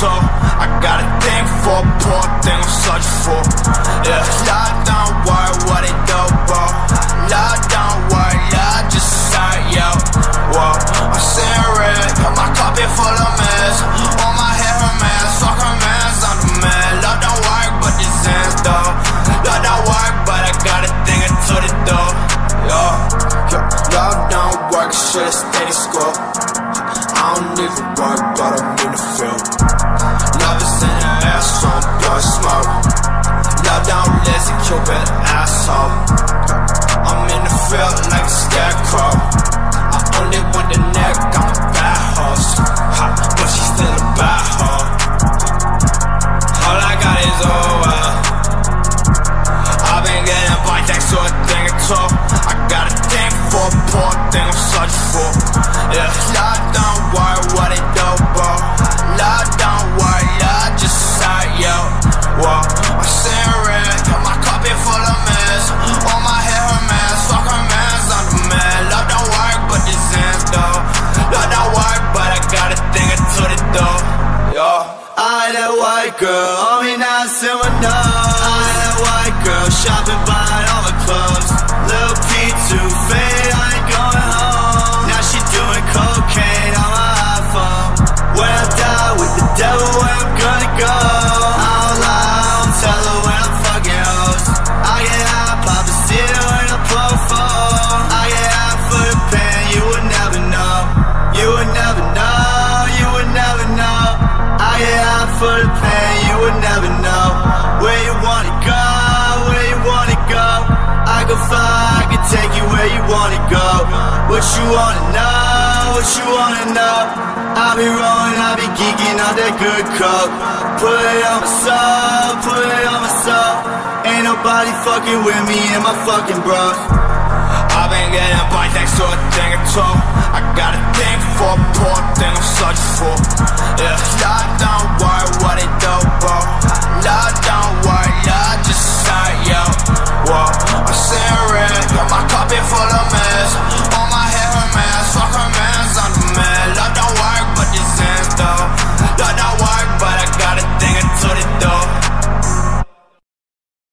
toe. I got a thing for a poor thing I'm searching for. Yeah, Lord, don't worry what they do, bro. Lord, don't worry, Lord, just sorry, yo. Whoa, I'm seeing red, my carpet full of mess. On my head, her man, fuck her man's on the man. Lord, don't worry, but this ends, though. Lord, don't worry, but I got a thing to the door. Yo, Lord, don't work, shit, steady score. I don't even work, but I'm in the field. Love is in the air, so I'm blowing smoke. Love don't listen, Cupid, asshole. I'm in the field like a scarecrow. I only want the neck, I'm a bad horse. But she's still a bad hoe. All I got is over. I've been getting by thanks to a thing or two. I got a thing for a poor thing I'm searching for. Yeah, Lord, don't worry what they do, bro. Lord, don't worry, Lord, just sorry, yo. Whoa, I'm seeing red, my carpet full of mess. On my head, her man, fuck her man's on the man. Lord, don't worry, but this ends, though. Lord, don't worry, but I got a thing to the door. Yo, I that white girl, on me now, Silva, no. I that white girl, shopping, buying all the clothes. Lil' P too fade, I ain't going home. Now she doing cocaine on my iPhone. When I die with the devil, where I'm gonna go? I don't lie, I don't tell her when I'm fucking hoes. I get high, pop a cedar when I pull a phone. I get high for the pen, you would never know. You would never know, you would never know. I get high for the pen, you would never know. Where you wanna go, where you wanna go. I can fly, I can take you where you wanna go. What you wanna know, what you wanna know. I be rolling, I be geeking out that good coke. Put it on my soul, put it on my soul. Ain't nobody fucking with me and my fucking bros. I've been getting by thanks to a thing or two. I got a thing for a poor thing I'm searching for. Yeah, Lord, don't worry what they do.